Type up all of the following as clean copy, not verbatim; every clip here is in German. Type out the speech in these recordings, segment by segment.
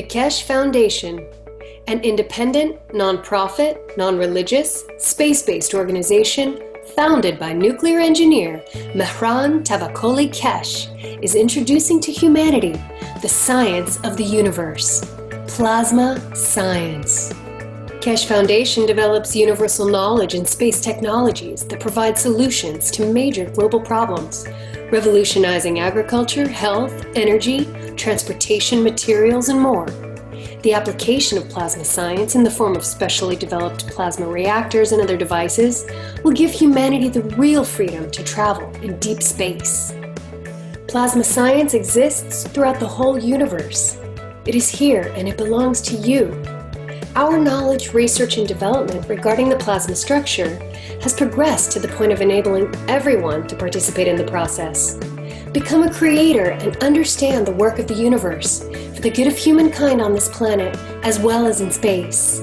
Keshe Foundation, an independent, non-profit, non-religious, space-based organization founded by nuclear engineer Mehran Tavakoli Keshe, is introducing to humanity the science of the universe, plasma science. Keshe Foundation develops universal knowledge and space technologies that provide solutions to major global problems, revolutionizing agriculture, health, energy, transportation, materials, and more. The application of plasma science in the form of specially developed plasma reactors and other devices will give humanity the real freedom to travel in deep space. Plasma science exists throughout the whole universe. It is here and it belongs to you. Our knowledge, research, and development regarding the plasma structure has progressed to the point of enabling everyone to participate in the process. Become a creator and understand the work of the universe for the good of humankind on this planet as well as in space.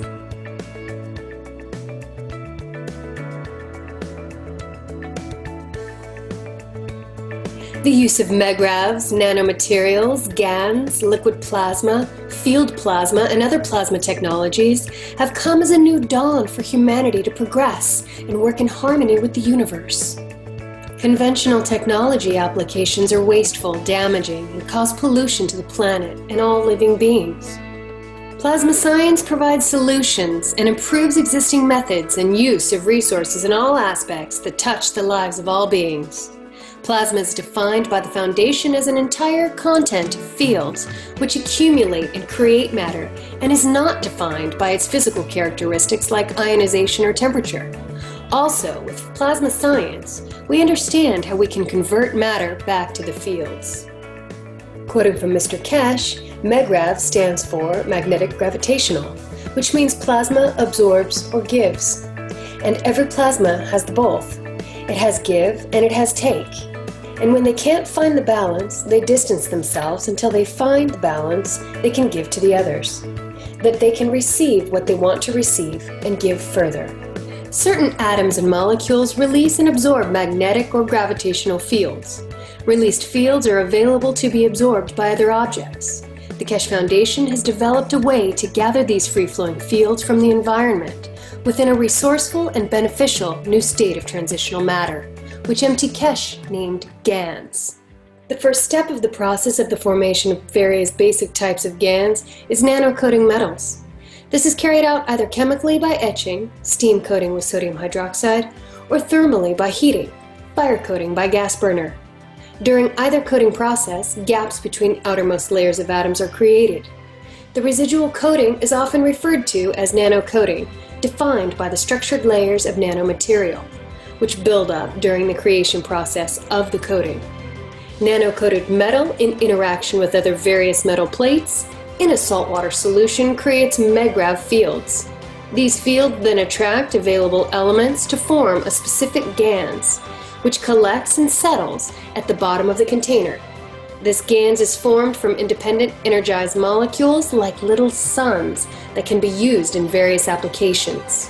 The use of MeGravs, nanomaterials, GaNs, liquid plasma, field plasma, and other plasma technologies have come as a new dawn for humanity to progress and work in harmony with the universe. Conventional technology applications are wasteful, damaging, and cause pollution to the planet and all living beings. Plasma science provides solutions and improves existing methods and use of resources in all aspects that touch the lives of all beings. Plasma is defined by the Foundation as an entire content of fields which accumulate and create matter and is not defined by its physical characteristics like ionization or temperature. Also, with plasma science, we understand how we can convert matter back to the fields. Quoting from Mr. Keshe, MeGrav stands for magnetic gravitational, which means plasma absorbs or gives. And every plasma has the both. It has give and it has take. And when they can't find the balance, they distance themselves until they find the balance they can give to the others. That they can receive what they want to receive and give further. Certain atoms and molecules release and absorb magnetic or gravitational fields. Released fields are available to be absorbed by other objects. The Keshe Foundation has developed a way to gather these free-flowing fields from the environment within a resourceful and beneficial new state of transitional matter, which M.T. Keshe named GaNs. The first step of the process of the formation of various basic types of GaNs is nanocoating metals. This is carried out either chemically by etching, steam coating with sodium hydroxide, or thermally by heating, fire coating by gas burner. During either coating process, gaps between outermost layers of atoms are created. The residual coating is often referred to as nanocoating, defined by the structured layers of nanomaterial, which build up during the creation process of the coating. Nano-coated metal in interaction with other various metal plates in a saltwater solution creates MeGrav fields. These fields then attract available elements to form a specific GaNs, which collects and settles at the bottom of the container. This GaNs is formed from independent energized molecules like little suns that can be used in various applications.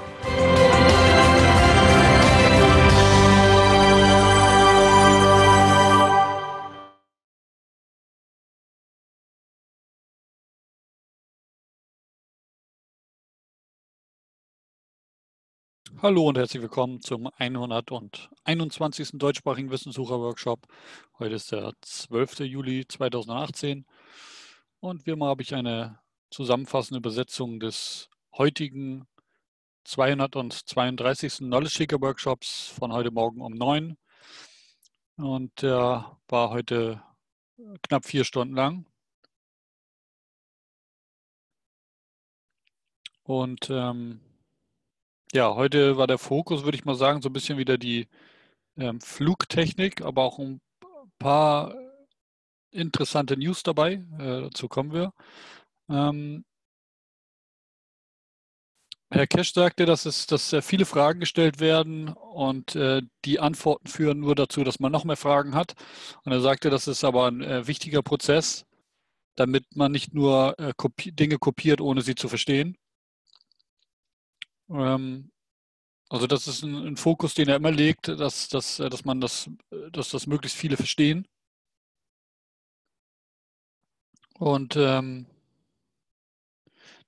Hallo und herzlich willkommen zum 121. deutschsprachigen Wissenssucher-Workshop. Heute ist der 12. Juli 2018 und wie immer habe ich eine zusammenfassende Übersetzung des heutigen 232. Knowledge Seeker Workshops von heute Morgen um 9 und der war heute knapp 4 Stunden lang. Und ja, heute war der Fokus, würde ich mal sagen, so ein bisschen wieder die Flugtechnik, aber auch ein paar interessante News dabei. Dazu kommen wir. Herr Keshe sagte, dass viele Fragen gestellt werden und die Antworten führen nur dazu, dass man noch mehr Fragen hat. Und er sagte, das ist aber ein wichtiger Prozess, damit man nicht nur Dinge kopiert, ohne sie zu verstehen. Also das ist ein Fokus, den er immer legt, dass das möglichst viele verstehen. Und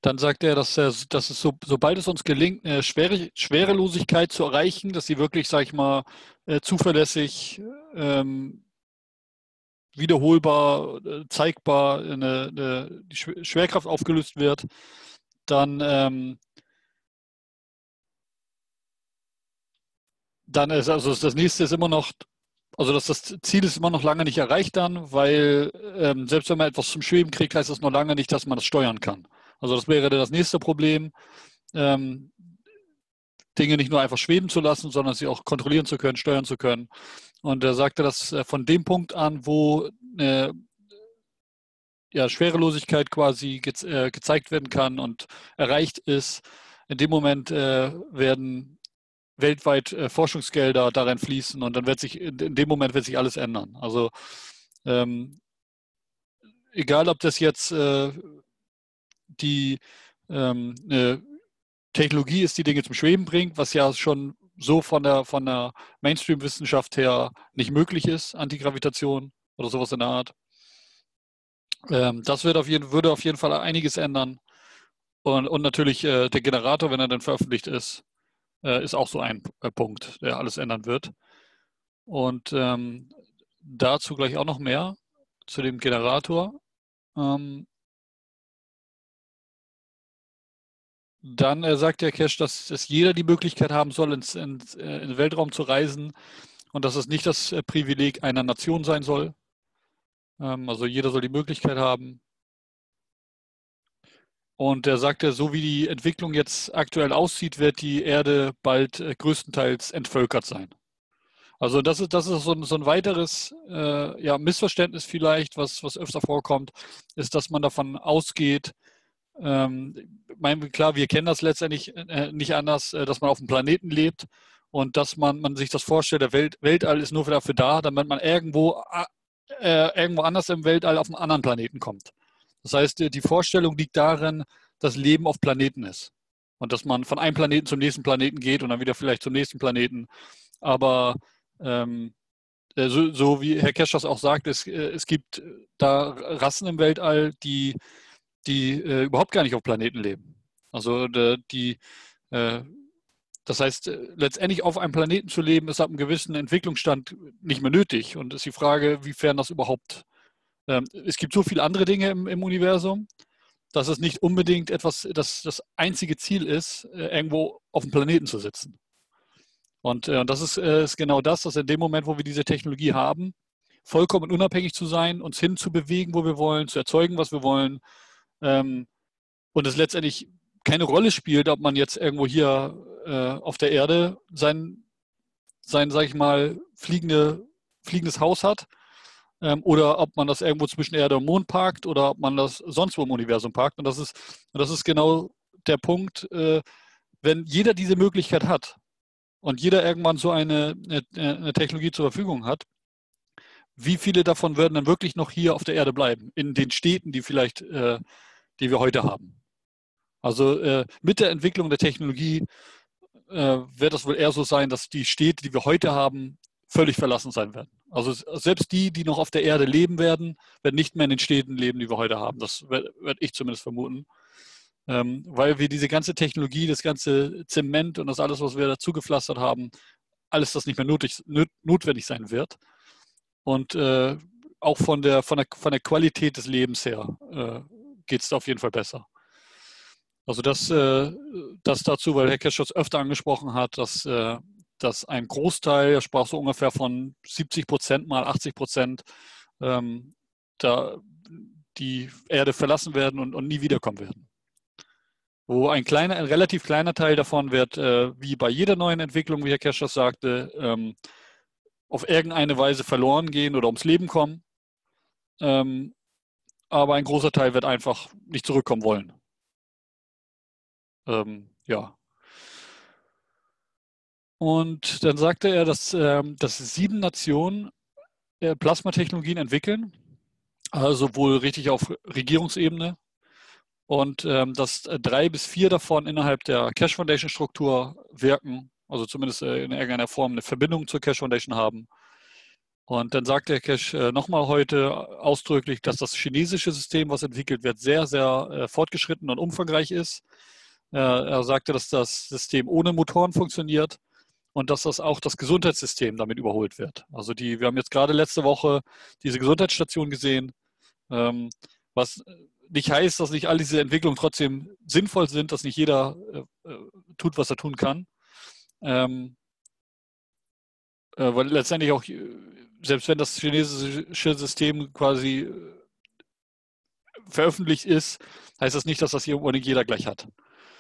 Dann sagt er, dass es sobald es uns gelingt, eine Schwerelosigkeit zu erreichen, dass sie wirklich, sag ich mal, zuverlässig, wiederholbar, zeigbar die Schwerkraft aufgelöst wird, dann ist also das nächste ist immer noch, also das Ziel ist immer noch lange nicht erreicht dann, weil selbst wenn man etwas zum Schweben kriegt, heißt das noch lange nicht, dass man das steuern kann. Also das wäre das nächste Problem, ähm, Dinge nicht nur einfach schweben zu lassen, sondern sie auch kontrollieren zu können, steuern zu können. Und er sagte, dass von dem Punkt an, wo Schwerelosigkeit quasi gezeigt werden kann und erreicht ist, in dem Moment werden weltweit Forschungsgelder darin fließen und dann wird sich in dem Moment wird sich alles ändern. Also egal, ob das jetzt die Technologie ist, die Dinge zum Schweben bringt, was ja schon so von der Mainstream-Wissenschaft her nicht möglich ist, Antigravitation oder sowas in der Art. Das würde auf jeden Fall einiges ändern. Und natürlich der Generator, wenn er dann veröffentlicht ist auch so ein Punkt, der alles ändern wird. Und dazu gleich auch noch mehr zu dem Generator. Dann sagt der Cache, dass jeder die Möglichkeit haben soll, in den Weltraum zu reisen und dass es nicht das Privileg einer Nation sein soll. Also jeder soll die Möglichkeit haben. Und er sagte, so wie die Entwicklung jetzt aktuell aussieht, wird die Erde bald größtenteils entvölkert sein. Also das ist so ein weiteres Missverständnis vielleicht, was öfter vorkommt, ist, dass man davon ausgeht, klar, wir kennen das letztendlich nicht anders, dass man auf einem Planeten lebt und dass man sich das vorstellt, der Weltall ist nur dafür da, damit man irgendwo anders im Weltall auf einen anderen Planeten kommt. Das heißt, die Vorstellung liegt darin, dass Leben auf Planeten ist und dass man von einem Planeten zum nächsten Planeten geht und dann wieder vielleicht zum nächsten Planeten. Aber so wie Herr Kesch das auch sagt, es gibt da Rassen im Weltall, die überhaupt gar nicht auf Planeten leben. Also das heißt, letztendlich auf einem Planeten zu leben, ist ab einem gewissen Entwicklungsstand nicht mehr nötig. Und ist die Frage, wiefern das überhaupt. Es gibt so viele andere Dinge im Universum, dass es nicht unbedingt das einzige Ziel ist, irgendwo auf dem Planeten zu sitzen. Und das ist genau das, dass in dem Moment, wo wir diese Technologie haben, vollkommen unabhängig zu sein, uns hinzubewegen, wo wir wollen, zu erzeugen, was wir wollen, und es letztendlich keine Rolle spielt, ob man jetzt irgendwo hier auf der Erde sein sag ich mal, fliegendes Haus hat, oder ob man das irgendwo zwischen Erde und Mond parkt oder ob man das sonst wo im Universum parkt. Und das ist genau der Punkt, wenn jeder diese Möglichkeit hat und jeder irgendwann so eine Technologie zur Verfügung hat, wie viele davon werden dann wirklich noch hier auf der Erde bleiben, in den Städten, die wir heute haben? Also mit der Entwicklung der Technologie wird es wohl eher so sein, dass die Städte, die wir heute haben, völlig verlassen sein werden. Also selbst die noch auf der Erde leben werden nicht mehr in den Städten leben, die wir heute haben. Das werde ich zumindest vermuten. Weil wir diese ganze Technologie, das ganze Zement und das alles, was wir dazu gepflastert haben, alles das nicht mehr notwendig sein wird. Und auch von der Qualität des Lebens her geht es auf jeden Fall besser. Also das dazu, weil Herr Kesch das öfter angesprochen hat, dass ein Großteil, er sprach so ungefähr von 70% mal 80%, da die Erde verlassen werden und nie wiederkommen werden. Wo ein relativ kleiner Teil davon wird, wie bei jeder neuen Entwicklung, wie Herr Kesch das sagte, auf irgendeine Weise verloren gehen oder ums Leben kommen. Aber ein großer Teil wird einfach nicht zurückkommen wollen. Ja. Und dann sagte er, dass 7 Nationen Plasmatechnologien entwickeln, also wohl richtig auf Regierungsebene. Und dass 3 bis 4 davon innerhalb der Cash Foundation Struktur wirken, also zumindest in irgendeiner Form eine Verbindung zur Cash Foundation haben. Und dann sagt der Kesh nochmal heute ausdrücklich, dass das chinesische System, was entwickelt wird, sehr, sehr fortgeschritten und umfangreich ist. Er sagte, dass das System ohne Motoren funktioniert und dass das auch das Gesundheitssystem damit überholt wird. Also wir haben jetzt gerade letzte Woche diese Gesundheitsstation gesehen, was nicht heißt, dass nicht all diese Entwicklungen trotzdem sinnvoll sind, dass nicht jeder tut, was er tun kann. Weil letztendlich auch, selbst wenn das chinesische System quasi veröffentlicht ist, heißt das nicht, dass das hier unbedingt jeder gleich hat.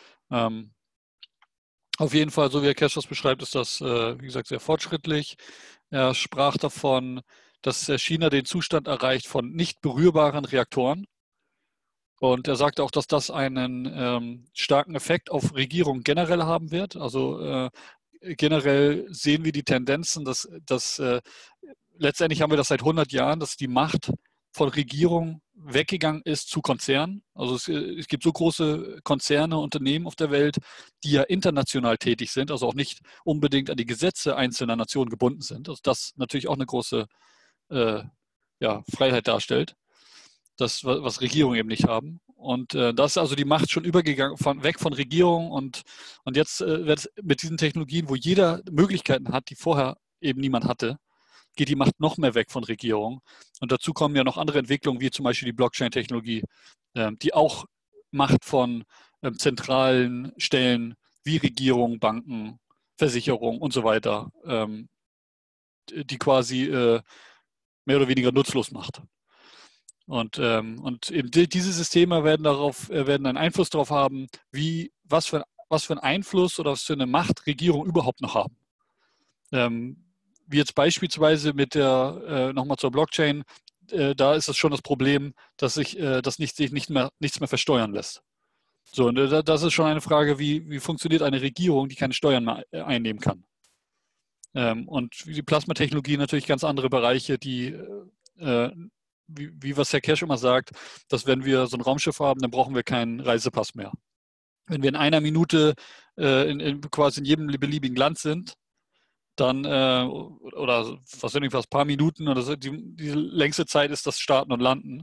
Auf jeden Fall, so wie Herr Kesh das beschreibt, ist das, wie gesagt, sehr fortschrittlich. Er sprach davon, dass China den Zustand erreicht von nicht berührbaren Reaktoren. Und er sagte auch, dass das einen starken Effekt auf Regierungen generell haben wird. Also generell sehen wir die Tendenzen, dass letztendlich haben wir das seit 100 Jahren, dass die Macht von Regierungen weggegangen ist zu Konzernen. Also es gibt so große Konzerne, Unternehmen auf der Welt, die ja international tätig sind, also auch nicht unbedingt an die Gesetze einzelner Nationen gebunden sind. Also das natürlich auch eine große Freiheit darstellt, das, was Regierungen eben nicht haben. Und da ist also die Macht schon übergegangen, weg von Regierungen und jetzt wird es mit diesen Technologien, wo jeder Möglichkeiten hat, die vorher eben niemand hatte, geht die Macht noch mehr weg von Regierungen. Und dazu kommen ja noch andere Entwicklungen, wie zum Beispiel die Blockchain-Technologie, die auch Macht von zentralen Stellen wie Regierungen, Banken, Versicherungen und so weiter, die quasi mehr oder weniger nutzlos macht. Und eben diese Systeme werden einen Einfluss darauf haben, was für einen Einfluss oder was für eine Macht Regierungen überhaupt noch haben. Wie jetzt beispielsweise nochmal zur Blockchain, da ist es schon das Problem, dass sich nichts mehr versteuern lässt. So, und das ist schon eine Frage, wie funktioniert eine Regierung, die keine Steuern mehr einnehmen kann. Und die Plasmatechnologie natürlich ganz andere Bereiche, die wie was Herr Kesh immer sagt, dass wenn wir so ein Raumschiff haben, dann brauchen wir keinen Reisepass mehr. Wenn wir in einer Minute quasi in jedem beliebigen Land sind, dann, oder was sind ein paar Minuten, oder so, die längste Zeit ist das Starten und Landen,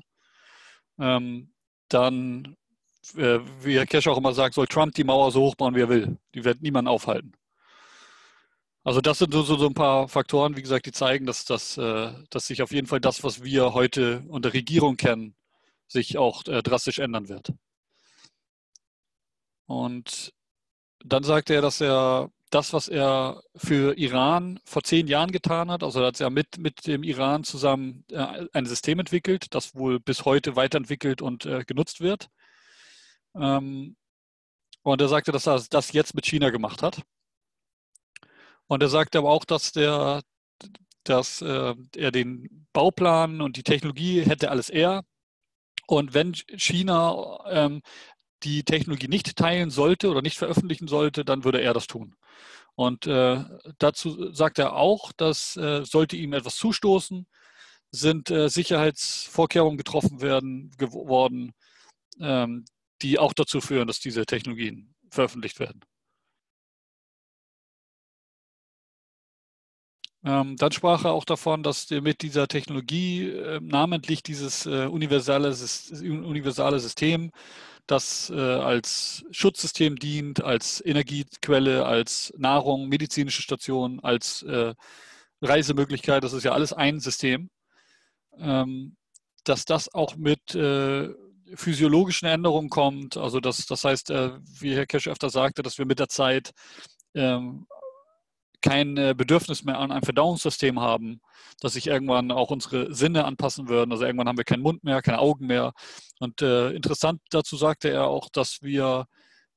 dann, wie Herr Kesh auch immer sagt, soll Trump die Mauer so hoch bauen, wie er will. Die wird niemanden aufhalten. Also das sind so ein paar Faktoren, wie gesagt, die zeigen, dass sich auf jeden Fall das, was wir heute unter Regierung kennen, sich auch drastisch ändern wird. Und dann sagte er, dass er das, was er für Iran vor 10 Jahren getan hat, also hat er mit dem Iran zusammen ein System entwickelt, das wohl bis heute weiterentwickelt und genutzt wird. Und er sagte, dass er das jetzt mit China gemacht hat. Und er sagte aber auch, dass er den Bauplan und die Technologie hätte alles er. Und wenn China die Technologie nicht teilen sollte oder nicht veröffentlichen sollte, dann würde er das tun. Und dazu sagt er auch, dass sollte ihm etwas zustoßen, sind Sicherheitsvorkehrungen getroffen worden, die auch dazu führen, dass diese Technologien veröffentlicht werden. Dann sprach er auch davon, dass mit dieser Technologie namentlich dieses universale System, das als Schutzsystem dient, als Energiequelle, als Nahrung, medizinische Station, als Reisemöglichkeit, das ist ja alles ein System, dass das auch mit physiologischen Änderungen kommt. Also das heißt, wie Herr Kesh öfter sagte, dass wir mit der Zeit kein Bedürfnis mehr an ein Verdauungssystem haben, dass sich irgendwann auch unsere Sinne anpassen würden. Also irgendwann haben wir keinen Mund mehr, keine Augen mehr. Und interessant dazu sagte er auch, dass wir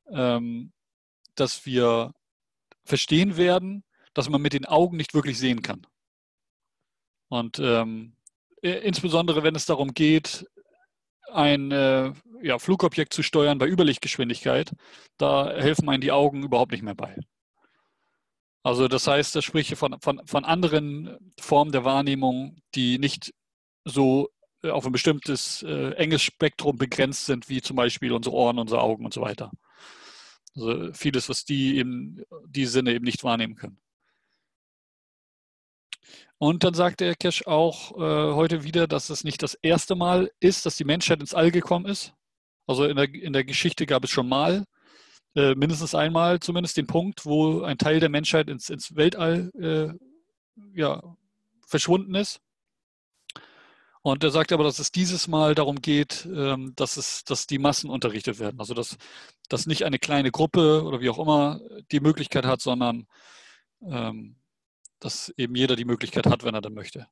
verstehen werden, dass man mit den Augen nicht wirklich sehen kann. Und insbesondere, wenn es darum geht, ein Flugobjekt zu steuern bei Überlichtgeschwindigkeit, da helfen einem die Augen überhaupt nicht mehr bei. Also das heißt, das spricht von anderen Formen der Wahrnehmung, die nicht so auf ein bestimmtes enges Spektrum begrenzt sind, wie zum Beispiel unsere Ohren, unsere Augen und so weiter. Also vieles, was die Sinne eben nicht wahrnehmen können. Und dann sagte Herr Kesch auch heute wieder, dass es nicht das erste Mal ist, dass die Menschheit ins All gekommen ist. Also in der Geschichte gab es schon mal, mindestens einmal zumindest, den Punkt, wo ein Teil der Menschheit ins Weltall ja, verschwunden ist. Und er sagt aber, dass es dieses Mal darum geht, dass die Massen unterrichtet werden. Also dass nicht eine kleine Gruppe oder wie auch immer die Möglichkeit hat, sondern dass eben jeder die Möglichkeit hat, wenn er dann möchte.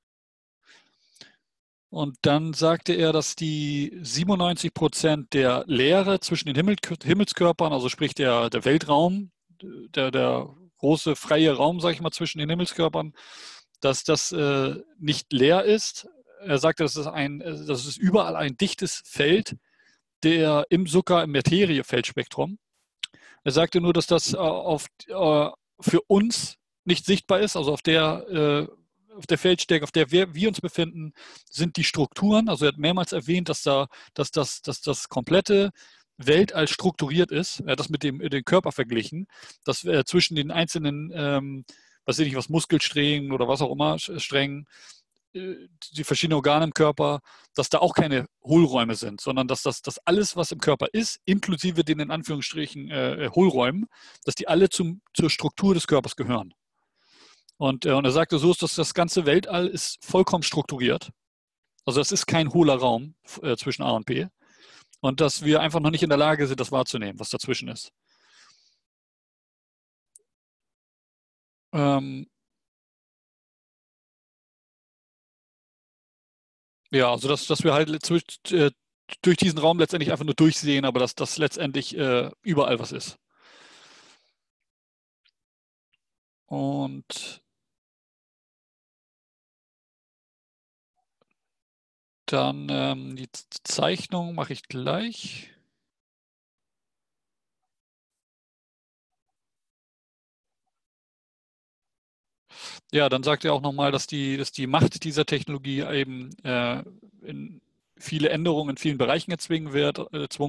Und dann sagte er, dass die 97% der Leere zwischen den Himmelskörpern, also sprich der Weltraum, der große freie Raum, sage ich mal, zwischen den Himmelskörpern, dass das nicht leer ist. Er sagte, dass es überall ein dichtes Feld, im Materiefeldspektrum. Er sagte nur, dass das für uns nicht sichtbar ist, also auf der Feldstärke, auf der wir uns befinden, sind die Strukturen. Also er hat mehrmals erwähnt, dass das komplette Weltall strukturiert ist. Er hat das mit dem Körper verglichen, dass zwischen den einzelnen, was weiß ich, was Muskelsträngen oder was auch immer, Strängen, die verschiedenen Organe im Körper, dass da auch keine Hohlräume sind, sondern dass das alles, was im Körper ist, inklusive den in Anführungsstrichen Hohlräumen, dass die alle zur Struktur des Körpers gehören. Und er sagte, so ist das ganze Weltall ist vollkommen strukturiert. Also es ist kein hohler Raum zwischen A und B. Und dass wir einfach noch nicht in der Lage sind, das wahrzunehmen, was dazwischen ist. Ja, also dass wir halt durch diesen Raum letztendlich einfach nur durchsehen, aber dass das letztendlich überall was ist. Und dann die Zeichnung mache ich gleich. Ja, dann sagt er auch nochmal, dass die Macht dieser Technologie eben in viele Änderungen in vielen Bereichen erzwingen wird.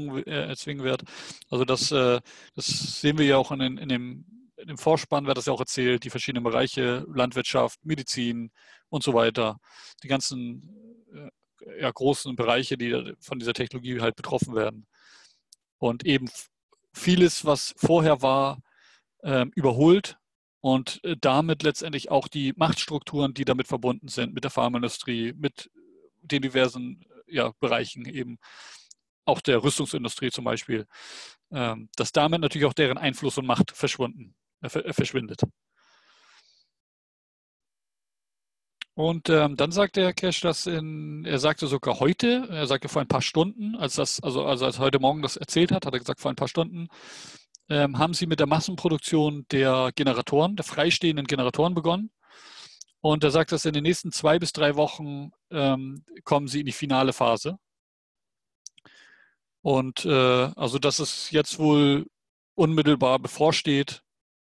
Also das sehen wir ja auch in dem Vorspann, wird das ja auch erzählt, die verschiedenen Bereiche, Landwirtschaft, Medizin und so weiter. Die ganzen großen Bereiche, die von dieser Technologie halt betroffen werden. Und eben vieles, was vorher war, überholt und damit letztendlich auch die Machtstrukturen, die damit verbunden sind, mit der Pharmaindustrie, mit den diversen Bereichen eben, auch der Rüstungsindustrie zum Beispiel, dass damit natürlich auch deren Einfluss und Macht verschwindet. Und dann sagte Herr Kesch, er sagte sogar heute, er sagte vor ein paar Stunden, als heute Morgen das erzählt hat er gesagt, vor ein paar Stunden, haben sie mit der Massenproduktion der Generatoren, der freistehenden Generatoren begonnen. Und er sagt, dass in den nächsten 2 bis 3 Wochen kommen sie in die finale Phase. Und also, dass es jetzt wohl unmittelbar bevorsteht,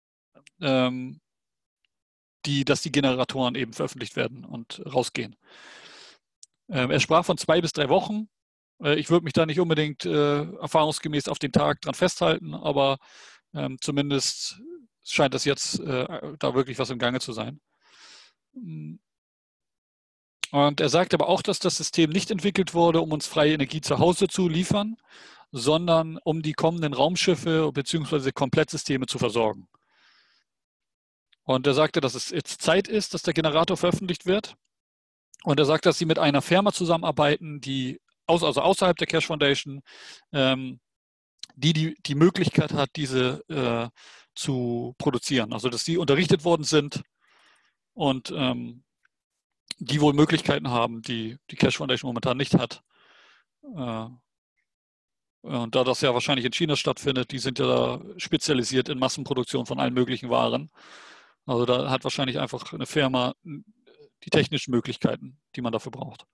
dass die Generatoren eben veröffentlicht werden und rausgehen. Er sprach von 2 bis 3 Wochen. Ich würde mich da nicht unbedingt erfahrungsgemäß auf den Tag dran festhalten, aber zumindest scheint das jetzt da wirklich was im Gange zu sein. Und er sagt aber auch, dass das System nicht entwickelt wurde, um uns freie Energie zu Hause zu liefern, sondern um die kommenden Raumschiffe bzw. Komplettsysteme zu versorgen. Und er sagte, dass es jetzt Zeit ist, dass der Generator veröffentlicht wird. Und er sagt, dass sie mit einer Firma zusammenarbeiten, die außerhalb der Kesch Foundation, die Möglichkeit hat, diese zu produzieren. Also dass die unterrichtet worden sind und die wohl Möglichkeiten haben, die Kesch Foundation momentan nicht hat. Und da das ja wahrscheinlich in China stattfindet, die sind ja da spezialisiert in Massenproduktion von allen möglichen Waren. Also da hat wahrscheinlich einfach eine Firma die technischen Möglichkeiten, die man dafür braucht.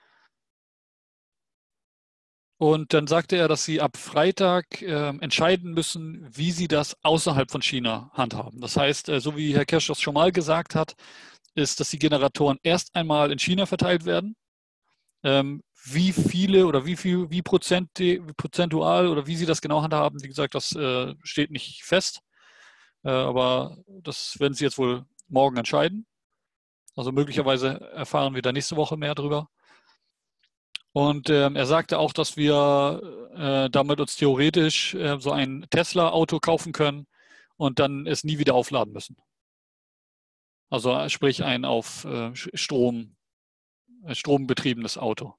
Und dann sagte er, dass sie ab Freitag entscheiden müssen, wie sie das außerhalb von China handhaben. Das heißt, so wie Herr Kesch das schon mal gesagt hat, ist, dass die Generatoren erst einmal in China verteilt werden. Wie viele oder wie prozentual oder wie sie das genau handhaben, wie gesagt, das steht nicht fest. Aber das werden sie jetzt wohl morgen entscheiden. Also möglicherweise erfahren wir da nächste Woche mehr drüber. Und er sagte auch, dass wir damit uns theoretisch so ein Tesla-Auto kaufen können und dann es nie wieder aufladen müssen. Also sprich ein auf strombetriebenes Auto.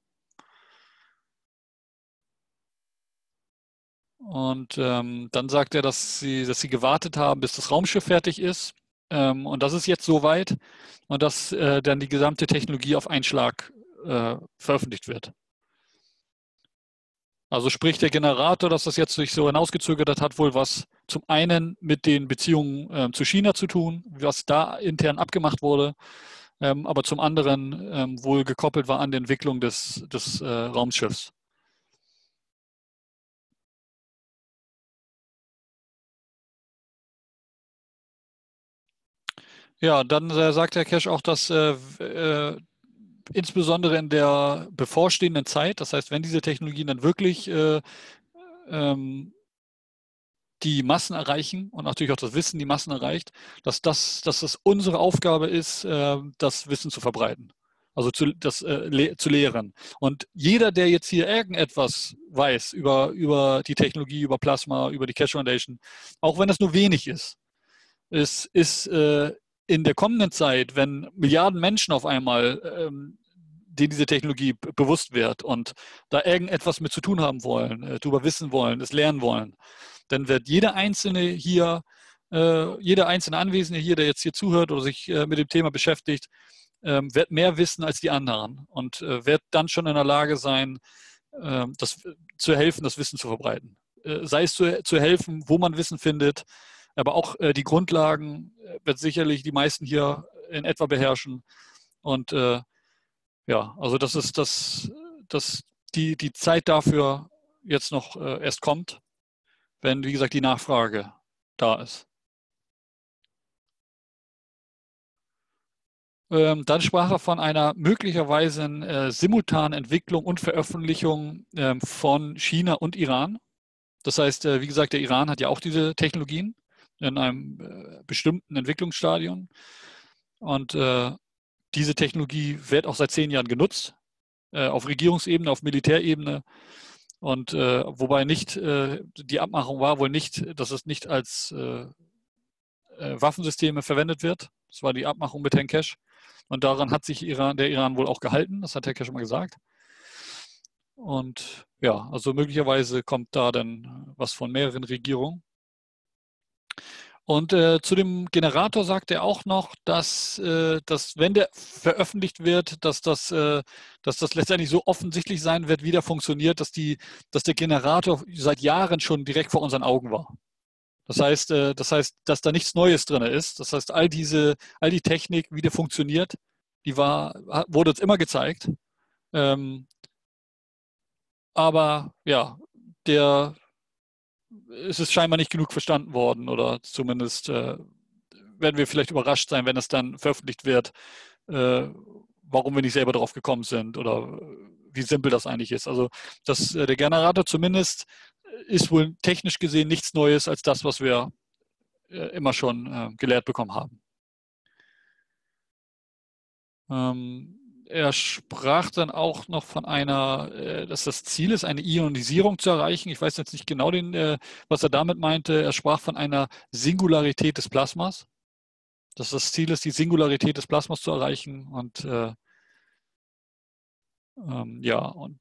Und dann sagt er, dass sie gewartet haben, bis das Raumschiff fertig ist. Und das ist jetzt soweit und dass dann die gesamte Technologie auf einen Schlag veröffentlicht wird. Also sprich der Generator, dass das jetzt sich so hinausgezögert hat, hat wohl was zum einen mit den Beziehungen zu China zu tun, was da intern abgemacht wurde, aber zum anderen wohl gekoppelt war an die Entwicklung des Raumschiffs. Ja, dann sagt Herr Kesch auch, dass insbesondere in der bevorstehenden Zeit, das heißt, wenn diese Technologien dann wirklich die Massen erreichen und natürlich auch das Wissen die Massen erreicht, dass das unsere Aufgabe ist, das Wissen zu verbreiten. Also zu lehren. Und jeder, der jetzt hier irgendetwas weiß über die Technologie, über Plasma, über die Keshe Foundation, auch wenn es nur wenig ist, ist in der kommenden Zeit, wenn Milliarden Menschen auf einmal denen diese Technologie bewusst wird und da irgendetwas mit zu tun haben wollen, darüber wissen wollen, es lernen wollen, dann wird jeder Einzelne hier, jeder einzelne Anwesende hier, der jetzt hier zuhört oder sich mit dem Thema beschäftigt, wird mehr wissen als die anderen und wird dann schon in der Lage sein, zu helfen, das Wissen zu verbreiten. Sei es zu helfen, wo man Wissen findet, aber auch die Grundlagen wird sicherlich die meisten hier in etwa beherrschen. Und ja, also das ist dass die Zeit dafür jetzt noch erst kommt, wenn, wie gesagt, die Nachfrage da ist. Dann sprach er von einer möglicherweise simultanen Entwicklung und Veröffentlichung von China und Iran. Das heißt, wie gesagt, der Iran hat ja auch diese Technologien in einem bestimmten Entwicklungsstadium. Und diese Technologie wird auch seit 10 Jahren genutzt, auf Regierungsebene, auf Militärebene. Und wobei nicht, die Abmachung war wohl nicht, dass es nicht als Waffensysteme verwendet wird. Das war die Abmachung mit Herrn Kesh. Und daran hat sich der Iran wohl auch gehalten. Das hat Herr Kesh schon mal gesagt. Und ja, also möglicherweise kommt da dann was von mehreren Regierungen. Und zu dem Generator sagt er auch noch, dass wenn der veröffentlicht wird, dass das letztendlich so offensichtlich sein wird, wie der funktioniert, dass der Generator seit Jahren schon direkt vor unseren Augen war. Das heißt, dass da nichts Neues drin ist. Das heißt, all die Technik, wie der funktioniert, wurde uns immer gezeigt. Aber ja, es ist scheinbar nicht genug verstanden worden oder zumindest werden wir vielleicht überrascht sein, wenn es dann veröffentlicht wird, warum wir nicht selber drauf gekommen sind oder wie simpel das eigentlich ist. Also der Generator zumindest ist wohl technisch gesehen nichts Neues als das, was wir immer schon gelehrt bekommen haben. Er sprach dann auch noch von dass das Ziel ist, eine Ionisierung zu erreichen. Ich weiß jetzt nicht genau, was er damit meinte. Er sprach von einer Singularität des Plasmas. Dass das Ziel ist, die Singularität des Plasmas zu erreichen. Und ja, und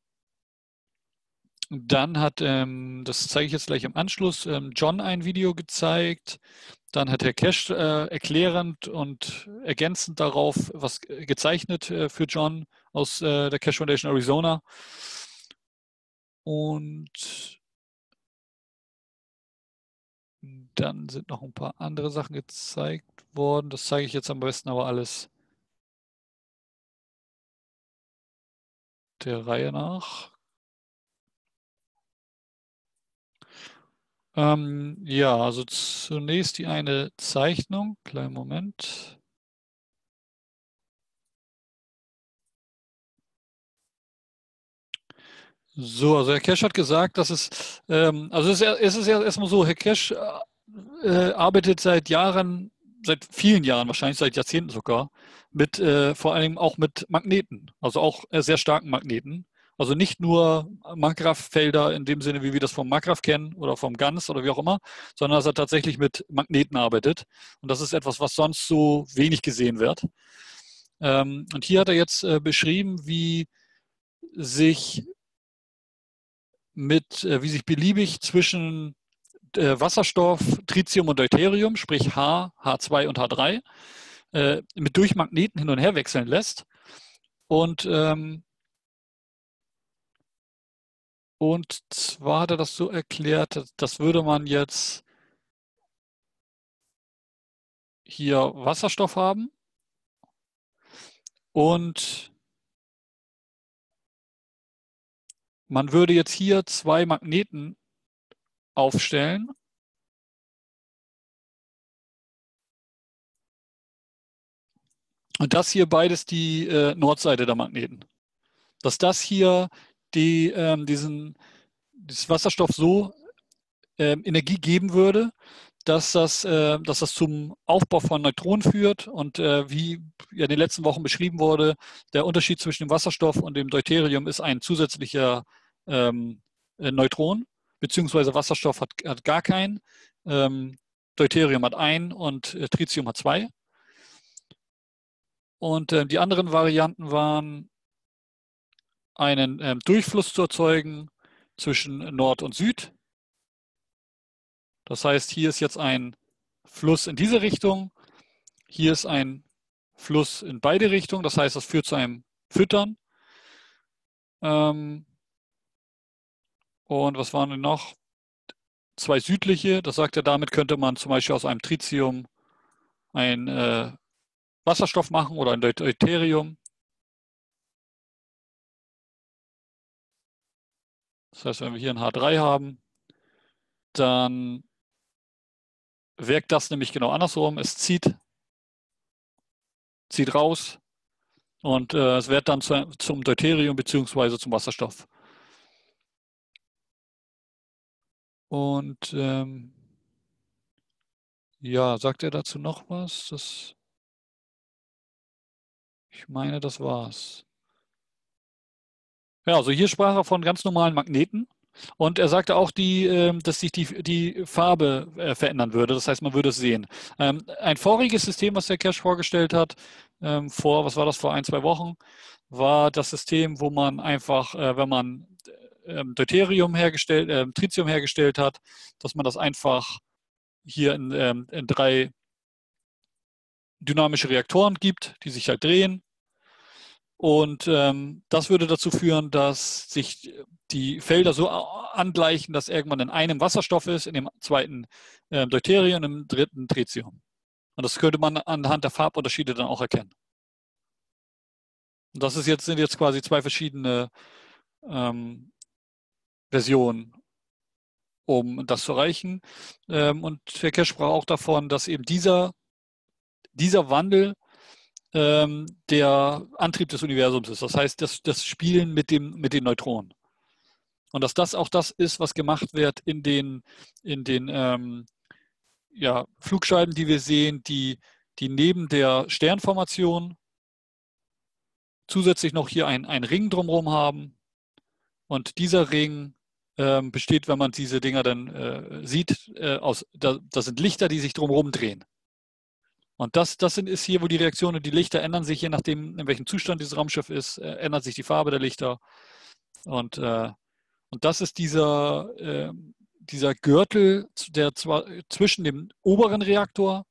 dann hat, das zeige ich jetzt gleich im Anschluss, John ein Video gezeigt. Dann hat Herr Kesh erklärend und ergänzend darauf was gezeichnet für John aus der Keshe Foundation Arizona. Und dann sind noch ein paar andere Sachen gezeigt worden. Das zeige ich jetzt am besten aber alles der Reihe nach. Ja, also zunächst die eine Zeichnung. Kleinen Moment. So, also Herr Kesh hat gesagt, dass also es ist ja erstmal so, Herr Kesh arbeitet seit Jahren seit vielen Jahren, wahrscheinlich seit Jahrzehnten sogar, mit vor allem auch mit Magneten, also auch sehr starken Magneten. Also nicht nur Maggraff-Felder in dem Sinne, wie wir das vom Maggraff kennen oder vom GANS oder wie auch immer, sondern dass er tatsächlich mit Magneten arbeitet. Und das ist etwas, was sonst so wenig gesehen wird. Und hier hat er jetzt beschrieben, wie sich beliebig zwischen Wasserstoff, Tritium und Deuterium, sprich H, H2 und H3, mit durch Magneten hin und her wechseln lässt. Und zwar hat er das so erklärt, das würde man jetzt hier Wasserstoff haben und man würde jetzt hier zwei Magneten aufstellen. Und das hier beides die Nordseite der Magneten. Dass das hier dieses Wasserstoff so Energie geben würde, dass das zum Aufbau von Neutronen führt und wie ja in den letzten Wochen beschrieben wurde, der Unterschied zwischen dem Wasserstoff und dem Deuterium ist ein zusätzlicher Neutron, beziehungsweise Wasserstoff hat gar keinen, Deuterium hat einen und Tritium hat zwei. Und die anderen Varianten waren, einen Durchfluss zu erzeugen zwischen Nord und Süd. Das heißt, hier ist jetzt ein Fluss in diese Richtung, hier ist ein Fluss in beide Richtungen, das heißt, das führt zu einem Füttern. Und was waren denn noch? Zwei südliche, das sagt er, damit könnte man zum Beispiel aus einem Tritium ein Wasserstoff machen oder ein Deuterium. Das heißt, wenn wir hier ein H3 haben, dann wirkt das nämlich genau andersrum. Es zieht raus und es wird dann zum Deuterium bzw. zum Wasserstoff. Und ja, sagt er dazu noch was? Ich meine, das war's. Ja, also hier sprach er von ganz normalen Magneten. Und er sagte auch, dass sich die Farbe verändern würde. Das heißt, man würde es sehen. Ein voriges System, was der Cache vorgestellt hat, was war das, vor 1, 2 Wochen, war das System, wo man einfach, wenn man Tritium hergestellt hat, dass man das einfach hier in 3 dynamische Reaktoren gibt, die sich halt drehen. Und das würde dazu führen, dass sich die Felder so angleichen, dass irgendwann in einem Wasserstoff ist, in dem zweiten Deuterium und im dritten Tritium. Und das könnte man anhand der Farbunterschiede dann auch erkennen. Und das sind jetzt quasi 2 verschiedene Versionen, um das zu erreichen. Und Herr Cache sprach auch davon, dass eben dieser Wandel der Antrieb des Universums ist. Das heißt, das Spielen mit den Neutronen. Und dass das auch das ist, was gemacht wird in den Flugscheiben, die wir sehen, die neben der Sternformation zusätzlich noch hier einen Ring drumherum haben. Und dieser Ring besteht, wenn man diese Dinger dann sieht, das sind Lichter, die sich drumherum drehen. Und das ist hier, wo die Reaktionen, die Lichter ändern sich, je nachdem, in welchem Zustand dieses Raumschiff ist, ändert sich die Farbe der Lichter. Und das ist dieser Gürtel, der zwischen dem oberen Reaktor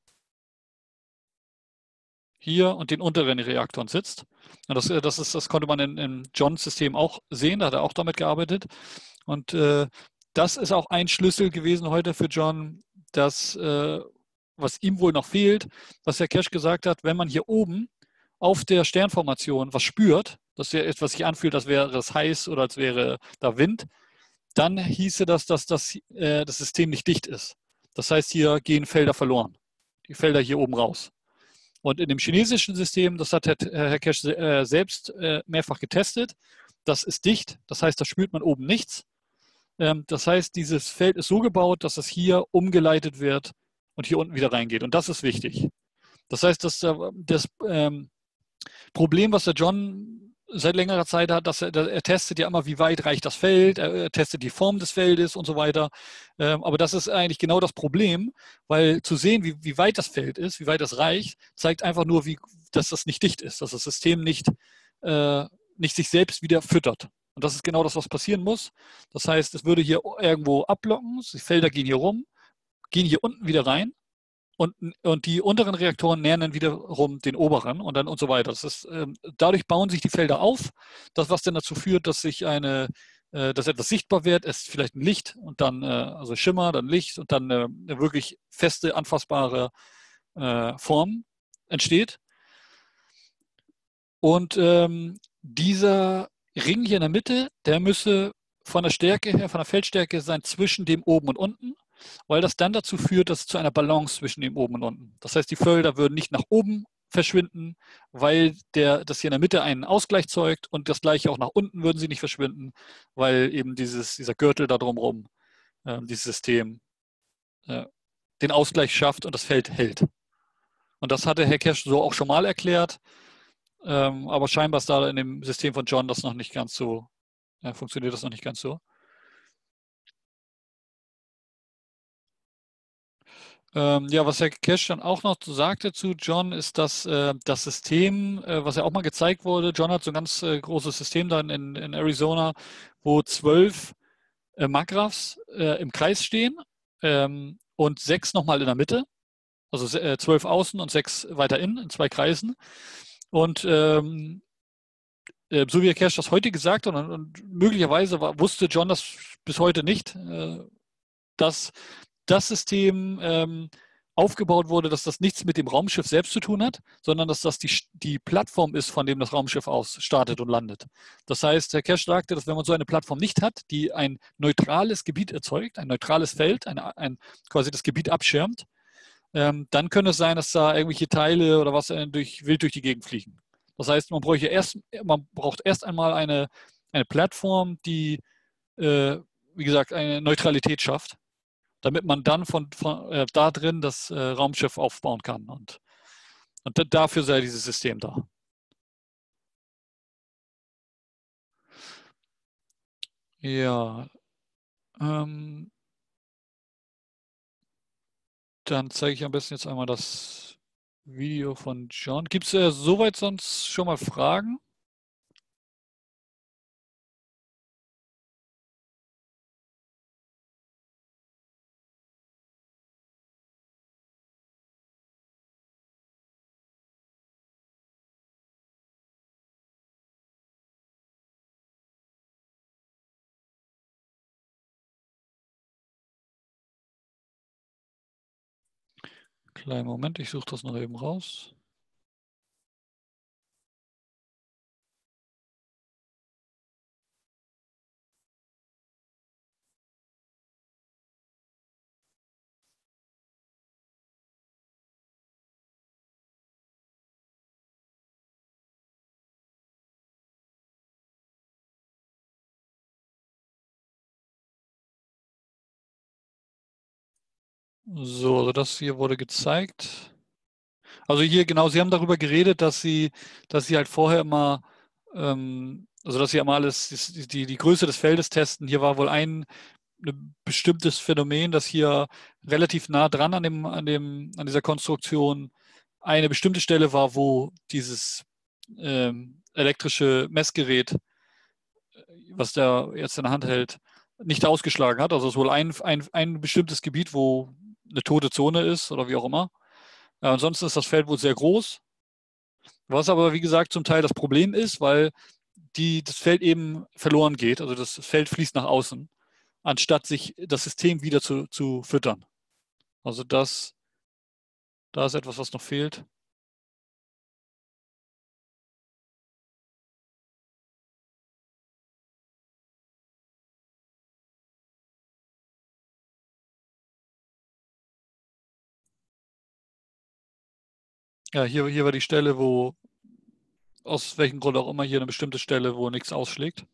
hier und den unteren Reaktoren sitzt. Und das konnte man in Johns System auch sehen, da hat er auch damit gearbeitet. Und das ist auch ein Schlüssel gewesen heute für John, was ihm wohl noch fehlt, was Herr Cache gesagt hat, wenn man hier oben auf der Sternformation was spürt, dass etwas sich anfühlt, als wäre es heiß oder als wäre da Wind, dann hieße das, dass das System nicht dicht ist. Das heißt, hier gehen Felder verloren. Die Felder hier oben raus. Und in dem chinesischen System, das hat Herr Cache selbst mehrfach getestet, das ist dicht. Das heißt, da spürt man oben nichts. Das heißt, dieses Feld ist so gebaut, dass es hier umgeleitet wird und hier unten wieder reingeht. Und das ist wichtig. Das heißt, das Problem, was der John seit längerer Zeit hat, dass er testet ja immer, wie weit reicht das Feld, er testet die Form des Feldes und so weiter. Aber das ist eigentlich genau das Problem, weil zu sehen, wie weit das Feld ist, wie weit das reicht, zeigt einfach nur, dass das nicht dicht ist, dass das System nicht sich selbst wieder füttert. Und das ist genau das, was passieren muss. Das heißt, es würde hier irgendwo abblocken, die Felder gehen hier rum, gehen hier unten wieder rein. Und die unteren Reaktoren nähern dann wiederum den oberen und so weiter. Dadurch bauen sich die Felder auf, das was dann dazu führt, dass dass etwas sichtbar wird, ist vielleicht ein Licht und dann also Schimmer, dann Licht und dann eine wirklich feste, anfassbare Form entsteht. Und dieser Ring hier in der Mitte, der müsse von der Stärke her, von der Feldstärke sein zwischen dem oben und unten, weil das dann dazu führt, dass es zu einer Balance zwischen dem oben und unten. Das heißt, die Felder würden nicht nach oben verschwinden, weil das hier in der Mitte einen Ausgleich zeugt und das gleiche auch nach unten würden sie nicht verschwinden, weil eben dieser Gürtel da drumherum, dieses System, den Ausgleich schafft und das Feld hält. Und das hatte Herr Kersch so auch schon mal erklärt, aber scheinbar ist da in dem System von John das noch nicht ganz so, funktioniert das noch nicht ganz so. Ja, was Herr Cash dann auch noch sagte zu John, ist, dass das System, was ja auch mal gezeigt wurde, John hat so ein ganz großes System dann in Arizona, wo 12 Magravs im Kreis stehen und 6 nochmal in der Mitte, also 12 außen und 6 weiter innen, in 2 Kreisen. Und so wie Herr Cash das heute gesagt hat, und möglicherweise wusste John das bis heute nicht, dass das System aufgebaut wurde, dass das nichts mit dem Raumschiff selbst zu tun hat, sondern dass das die Plattform ist, von dem das Raumschiff aus startet und landet. Das heißt, Herr Cash sagte, dass wenn man so eine Plattform nicht hat, die ein neutrales Gebiet erzeugt, ein neutrales Feld, quasi das Gebiet abschirmt, dann könnte es sein, dass da irgendwelche Teile oder was wild durch die Gegend fliegen. Das heißt, man braucht erst einmal eine Plattform, die, wie gesagt, eine Neutralität schafft, damit man dann da drin das Raumschiff aufbauen kann. Und dafür sei dieses System da. Ja, dann zeige ich am besten jetzt einmal das Video von John. Gibt es soweit sonst schon mal Fragen? Kleinen Moment, ich suche das noch eben raus. So, also das hier wurde gezeigt. Also hier genau, Sie haben darüber geredet, dass Sie halt vorher immer, also dass Sie immer die Größe des Feldes testen. Hier war wohl ein bestimmtes Phänomen, dass hier relativ nah dran an dieser Konstruktion eine bestimmte Stelle war, wo dieses elektrische Messgerät, was der jetzt in der Hand hält, nicht ausgeschlagen hat. Also es ist wohl ein bestimmtes Gebiet, wo eine tote Zone ist oder wie auch immer. Ansonsten ist das Feld wohl sehr groß, was aber, wie gesagt, zum Teil das Problem ist, weil das Feld eben verloren geht. Also das Feld fließt nach außen, anstatt sich das System wieder zu füttern. Also da ist etwas, was noch fehlt. Ja, hier war die Stelle, wo, aus welchem Grund auch immer, hier eine bestimmte Stelle, wo nichts ausschlägt.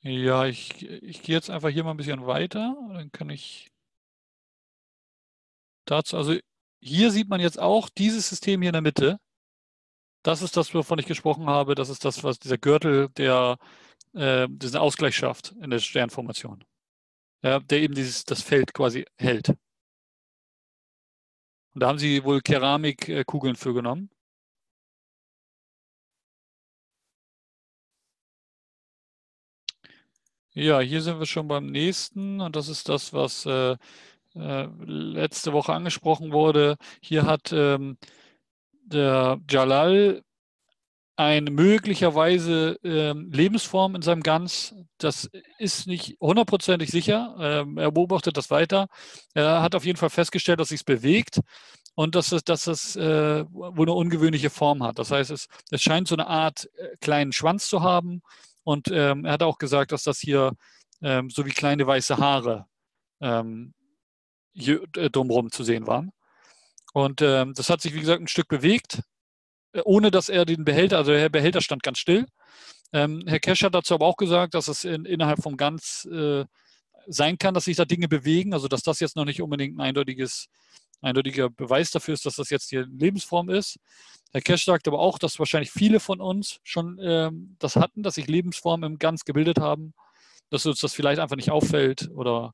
Ja, ich gehe jetzt einfach hier mal ein bisschen weiter. Dann kann ich dazu, also hier sieht man jetzt auch dieses System hier in der Mitte. Das ist das, wovon ich gesprochen habe. Das ist das, was dieser Gürtel, der diesen Ausgleich schafft in der Sternformation. Ja, der eben das Feld quasi hält. Und da haben sie wohl Keramikkugeln für genommen. Ja, hier sind wir schon beim nächsten und das ist das, was letzte Woche angesprochen wurde. Hier hat der Jalal eine möglicherweise Lebensform in seinem Gans. Das ist nicht hundertprozentig sicher. Er beobachtet das weiter. Er hat auf jeden Fall festgestellt, dass sich bewegt und dass es wohl eine ungewöhnliche Form hat. Das heißt, es scheint so eine Art kleinen Schwanz zu haben. Und er hat auch gesagt, dass das hier so wie kleine weiße Haare hier drumherum zu sehen waren. Und das hat sich, wie gesagt, ein Stück bewegt, ohne dass er den Behälter, also der Behälter stand ganz still. Herr Kesch hat dazu aber auch gesagt, dass es innerhalb vom Gans sein kann, dass sich da Dinge bewegen, also dass das jetzt noch nicht unbedingt ein eindeutiger Beweis dafür ist, dass das jetzt hier Lebensform ist. Herr Kesch sagt aber auch, dass wahrscheinlich viele von uns schon das hatten, dass sich Lebensformen im Gans gebildet haben, dass uns das vielleicht einfach nicht auffällt oder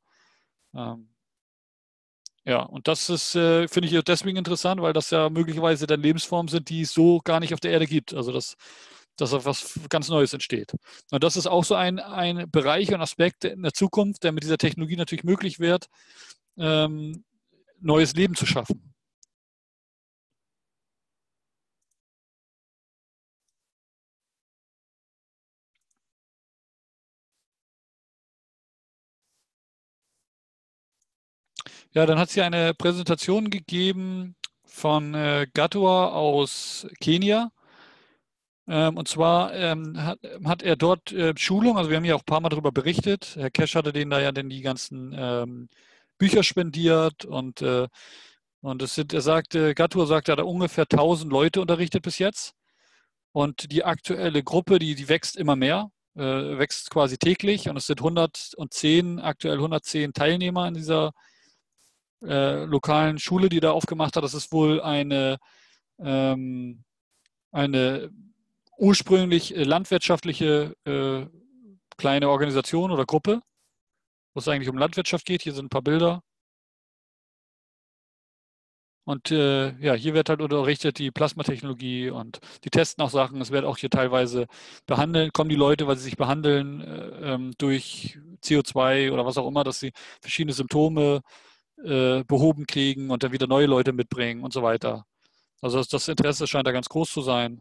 ja, und das ist, finde ich deswegen interessant, weil das ja möglicherweise dann Lebensformen sind, die es so gar nicht auf der Erde gibt. Also dass etwas ganz Neues entsteht. Und das ist auch so ein Bereich und Aspekt in der Zukunft, der mit dieser Technologie natürlich möglich wird, ähm, neues Leben zu schaffen. Ja, dann hat sie eine Präsentation gegeben von Gatua aus Kenia. Und zwar hat er dort Schulung, also wir haben ja auch ein paar Mal darüber berichtet. Herr Kesch hatte denen da ja dann die ganzen Bücher spendiert und er sagte, Gatua sagte, er hat ungefähr 1000 Leute unterrichtet bis jetzt. Und die aktuelle Gruppe, die wächst immer mehr, wächst quasi täglich und es sind aktuell 110 Teilnehmer in dieser lokalen Schule, die da aufgemacht hat. Das ist wohl eine ursprünglich landwirtschaftliche kleine Organisation oder Gruppe, wo es eigentlich um Landwirtschaft geht. Hier sind ein paar Bilder. Und ja, hier wird halt unterrichtet die Plasmatechnologie und die testen auch Sachen. Es wird auch hier teilweise kommen die Leute, weil sie sich behandeln durch CO2 oder was auch immer, dass sie verschiedene Symptome behoben kriegen und dann wieder neue Leute mitbringen und so weiter. Also das Interesse scheint da ganz groß zu sein.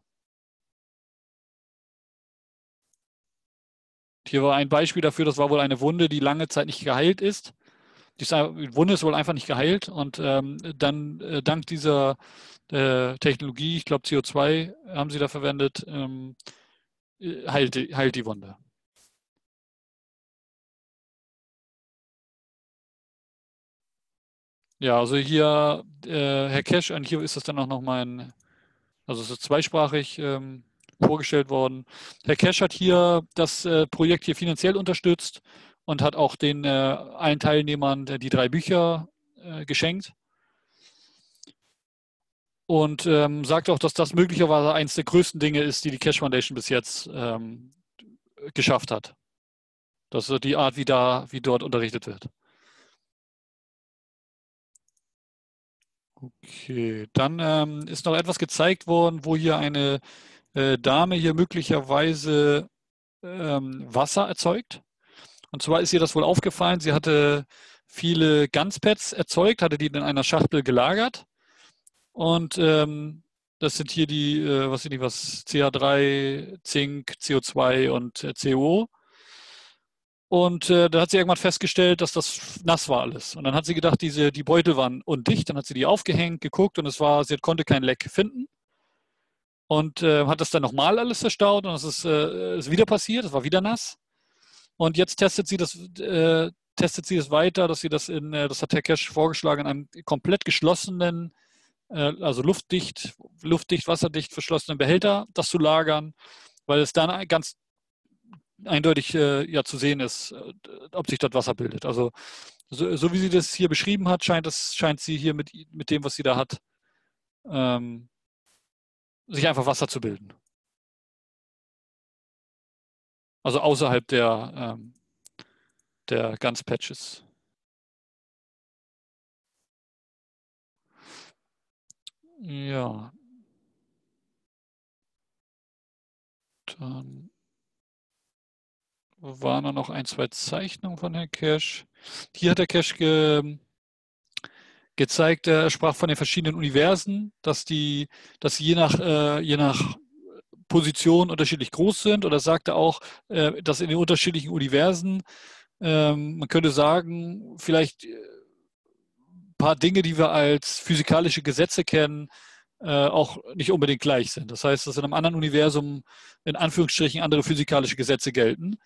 Hier war ein Beispiel dafür, das war wohl eine Wunde, die lange Zeit nicht geheilt ist. Die Wunde ist wohl einfach nicht geheilt und dann dank dieser Technologie, ich glaube CO2 haben sie da verwendet, heilt die Wunde. Ja, also hier Herr Kesch, und hier ist das dann auch noch also es ist zweisprachig vorgestellt worden. Herr Kesch hat hier das Projekt hier finanziell unterstützt und hat auch allen Teilnehmern die 3 Bücher geschenkt. Und sagt auch, dass das möglicherweise eines der größten Dinge ist, die Cash Foundation bis jetzt geschafft hat. Das ist die Art, wie dort unterrichtet wird. Okay, dann ist noch etwas gezeigt worden, wo hier eine Dame hier möglicherweise Wasser erzeugt. Und zwar ist ihr das wohl aufgefallen, sie hatte viele Ganspads erzeugt, hatte die in einer Schachtel gelagert. Und das sind hier die, was sind die, CH3, Zink, CO2 und CO. Und da hat sie irgendwann festgestellt, dass das nass war alles. Und dann hat sie gedacht, die Beutel waren undicht. Dann hat sie die aufgehängt, geguckt und konnte kein Leck finden. Und hat das dann nochmal alles verstaut und das ist wieder passiert. Es war wieder nass. Und jetzt testet sie das weiter, dass sie das hat Herr Kesch vorgeschlagen, in einem komplett geschlossenen, also luftdicht, wasserdicht verschlossenen Behälter, das zu lagern, weil es dann ganz eindeutig ja zu sehen ist, ob sich dort Wasser bildet. Also so wie sie das hier beschrieben hat, scheint sie hier mit dem, was sie da hat, sich einfach Wasser zu bilden. Also außerhalb der Ganzpatches. Ja. Dann waren da noch ein, zwei Zeichnungen von Herrn Kersch. Hier hat der Kersch gezeigt, er sprach von den verschiedenen Universen, dass sie je nach Position unterschiedlich groß sind. Oder sagte auch, dass in den unterschiedlichen Universen, man könnte sagen, vielleicht ein paar Dinge, die wir als physikalische Gesetze kennen, auch nicht unbedingt gleich sind. Das heißt, dass in einem anderen Universum in Anführungsstrichen andere physikalische Gesetze gelten.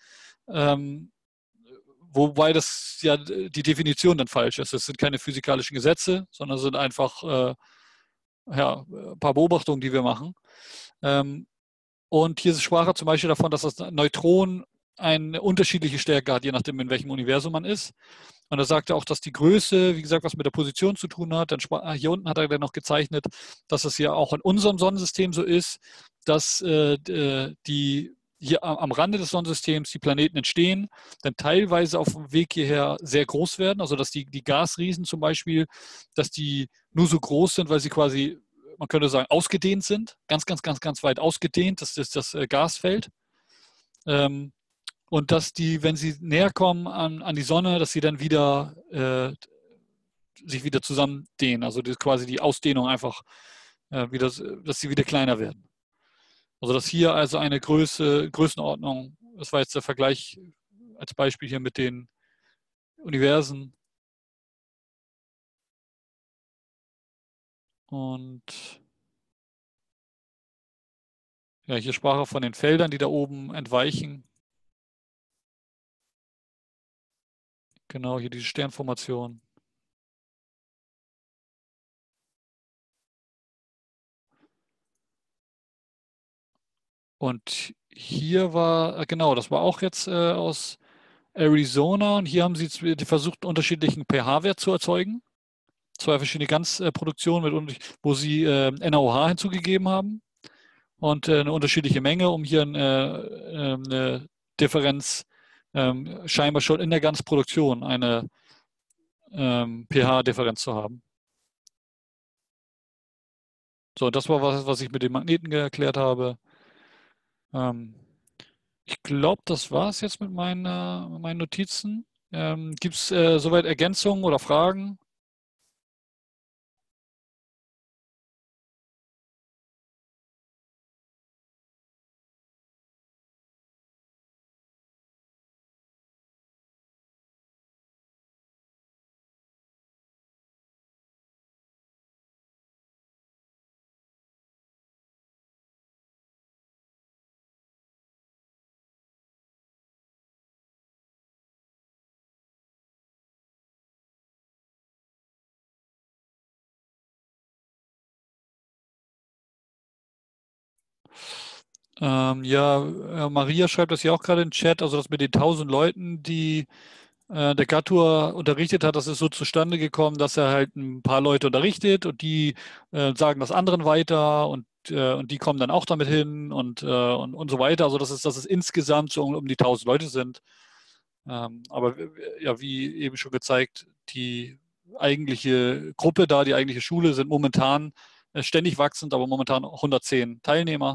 Wobei das ja die Definition dann falsch ist. Es sind keine physikalischen Gesetze, sondern sind einfach ja, ein paar Beobachtungen, die wir machen. Und hier sprach er zum Beispiel davon, dass das Neutron eine unterschiedliche Stärke hat, je nachdem, in welchem Universum man ist. Und er sagte auch, dass die Größe, wie gesagt, was mit der Position zu tun hat. Dann hier unten hat er dann noch gezeichnet, dass es ja auch in unserem Sonnensystem so ist, dass die hier am Rande des Sonnensystems die Planeten entstehen, dann teilweise auf dem Weg hierher sehr groß werden, also dass die Gasriesen zum Beispiel, dass die nur so groß sind, weil sie quasi, man könnte sagen, ausgedehnt sind, ganz, ganz, ganz, ganz weit ausgedehnt, das ist das Gasfeld. Und dass die, wenn sie näher kommen an die Sonne, dass sie dann wieder sich wieder zusammendehnen, also quasi die Ausdehnung einfach wieder, dass sie wieder kleiner werden. Also dass hier also eine Größenordnung, das war jetzt der Vergleich als Beispiel hier mit den Universen. Und ja, hier sprach er von den Feldern, die da oben entweichen. Genau, hier diese Sternformation. Und hier war, genau, das war auch jetzt aus Arizona. Und hier haben sie versucht, einen unterschiedlichen pH-Wert zu erzeugen. Zwei verschiedene Ganzproduktionen, wo sie NaOH hinzugegeben haben. Und eine unterschiedliche Menge, um hier eine Differenz, scheinbar schon in der Ganzproduktion eine pH-Differenz zu haben. So, das war was ich mit den Magneten erklärt habe. Ich glaube, das war es jetzt mit meinen Notizen. Gibt es soweit Ergänzungen oder Fragen? Ja, Maria schreibt das ja auch gerade im Chat, also das mit den 1000 Leuten, die der Gattur unterrichtet hat, das ist so zustande gekommen, dass er halt ein paar Leute unterrichtet und die sagen das anderen weiter und die kommen dann auch damit hin und so weiter. Also dass es insgesamt so um die 1000 Leute sind. Aber ja, wie eben schon gezeigt, die eigentliche Gruppe da, die eigentliche Schule sind momentan ständig wachsend, aber momentan 110 Teilnehmer.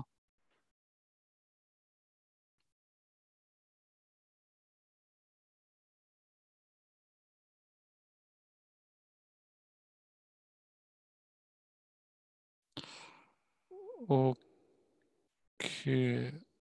Okay.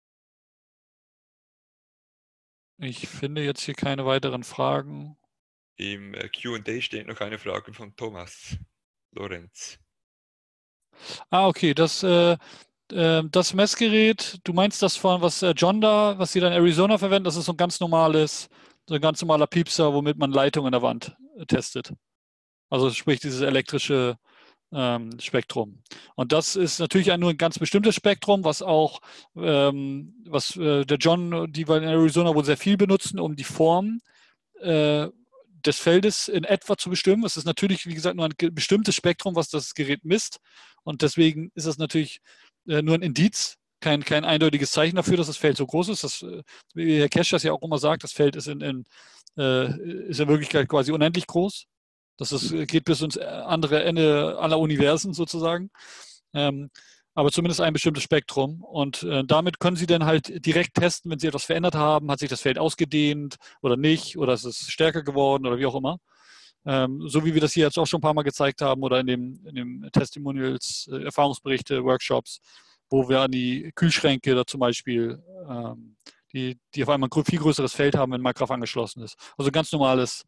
Ich finde jetzt hier keine weiteren Fragen. Im Q&A steht noch eine Frage von Thomas Lorenz. Okay, das Messgerät, du meinst das von, was John da, was sie dann in Arizona verwenden, das ist so ein ganz normaler Piepser, womit man Leitungen in der Wand testet. Also sprich dieses elektrische Spektrum. Und das ist natürlich nur ein ganz bestimmtes Spektrum, was auch, der John, die wir in Arizona wohl sehr viel benutzen, um die Form des Feldes in etwa zu bestimmen. Es ist natürlich, wie gesagt, nur ein bestimmtes Spektrum, was das Gerät misst. Und deswegen ist es natürlich nur ein Indiz, kein eindeutiges Zeichen dafür, dass das Feld so groß ist. Das, wie Herr Kesch das ja auch immer sagt, das Feld ist ist in Wirklichkeit quasi unendlich groß. Geht bis ins andere Ende aller Universen sozusagen. Aber zumindest ein bestimmtes Spektrum. Und damit können Sie dann halt direkt testen, wenn Sie etwas verändert haben, hat sich das Feld ausgedehnt oder nicht, oder ist es stärker geworden oder wie auch immer. So wie wir das hier jetzt auch schon ein paar Mal gezeigt haben oder in dem Testimonials, Erfahrungsberichte, Workshops, wo wir an die Kühlschränke da zum Beispiel, die auf einmal ein viel größeres Feld haben, wenn Minecraft angeschlossen ist. Also ganz normales,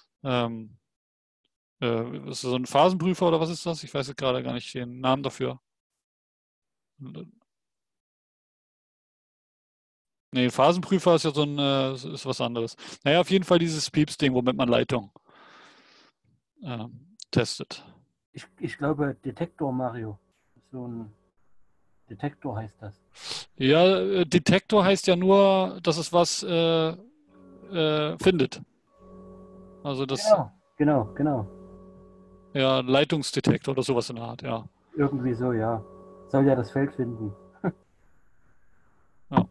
ist das so ein Phasenprüfer oder was ist das? Ich weiß jetzt gerade gar nicht den Namen dafür. Nee, Phasenprüfer ist ja ist was anderes. Naja, auf jeden Fall dieses Pieps-Ding, womit man Leitung testet. Ich glaube, Detektor, Mario. So ein Detektor heißt das. Ja, Detektor heißt ja nur, dass es was findet. Also das. Genau. Ja, Leitungsdetektor oder sowas in der Art, ja. Irgendwie so, ja. Soll ja das Feld finden. Ja.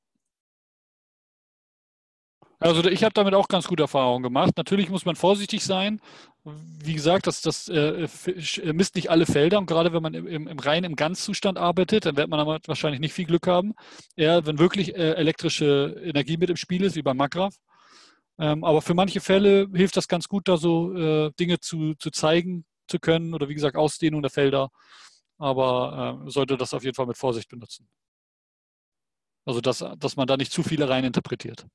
Also ich habe damit auch ganz gute Erfahrungen gemacht. Natürlich muss man vorsichtig sein. Wie gesagt, das misst nicht alle Felder. Und gerade wenn man im reinen Ganzzustand arbeitet, dann wird man aber wahrscheinlich nicht viel Glück haben. Eher, wenn wirklich elektrische Energie mit im Spiel ist, wie beim Maggraph. Aber für manche Fälle hilft das ganz gut, da so Dinge zu zeigen zu können. Oder wie gesagt, Ausdehnung der Felder. Aber sollte das auf jeden Fall mit Vorsicht benutzen. Also dass man da nicht zu viel rein interpretiert.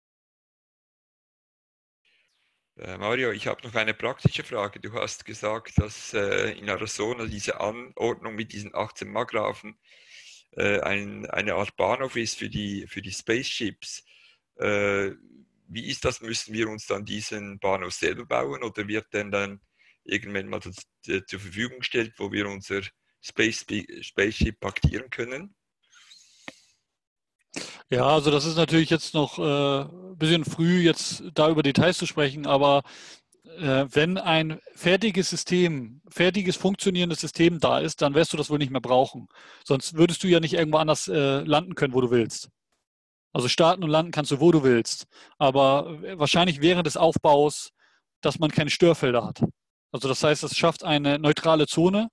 Mario, ich habe noch eine praktische Frage. Du hast gesagt, dass in Arizona diese Anordnung mit diesen 18 Maggraphen eine Art Bahnhof ist für die Spaceships. Wie ist das? Müssen wir uns dann diesen Bahnhof selber bauen oder wird denn dann irgendwann mal zur Verfügung gestellt, wo wir unser Spaceship parkieren können? Ja, also das ist natürlich jetzt noch ein bisschen früh, jetzt da über Details zu sprechen, aber wenn ein fertiges funktionierendes System da ist, dann wirst du das wohl nicht mehr brauchen. Sonst würdest du ja nicht irgendwo anders landen können, wo du willst. Also starten und landen kannst du, wo du willst. Aber wahrscheinlich während des Aufbaus, dass man keine Störfelder hat. Also das heißt, es schafft eine neutrale Zone,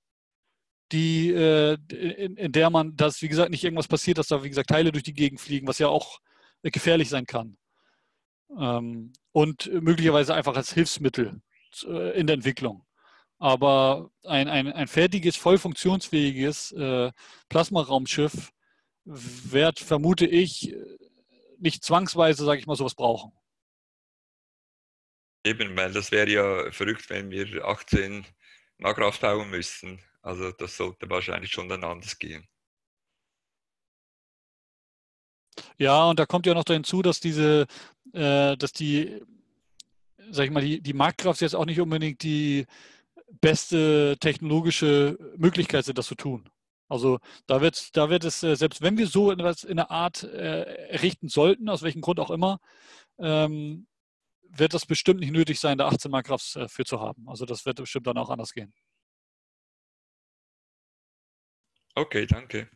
in der man, dass wie gesagt nicht irgendwas passiert, dass da wie gesagt Teile durch die Gegend fliegen, was ja auch gefährlich sein kann. Und möglicherweise einfach als Hilfsmittel in der Entwicklung. Aber ein fertiges, voll funktionsfähiges Plasmaraumschiff wird, vermute ich, nicht zwangsweise, sage ich mal, sowas brauchen. Eben, weil das wäre ja verrückt, wenn wir 18 Maggraph bauen müssten. Also das sollte wahrscheinlich schon dann anders gehen. Ja, und da kommt ja noch hinzu, dass dass die, sag ich mal, die Maggraphs jetzt auch nicht unbedingt die beste technologische Möglichkeit sind, das zu tun. Also da wird es, selbst wenn wir so etwas in der Art errichten sollten, aus welchem Grund auch immer, wird das bestimmt nicht nötig sein, da 18 Maggraphs für zu haben. Also das wird bestimmt dann auch anders gehen. Okay, danke.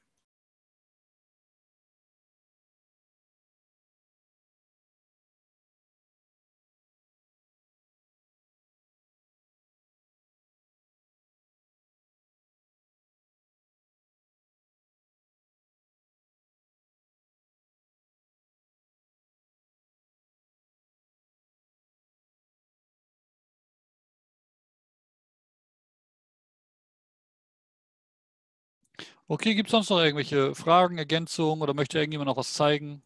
Okay, gibt es sonst noch irgendwelche Fragen, Ergänzungen oder möchte irgendjemand noch was zeigen?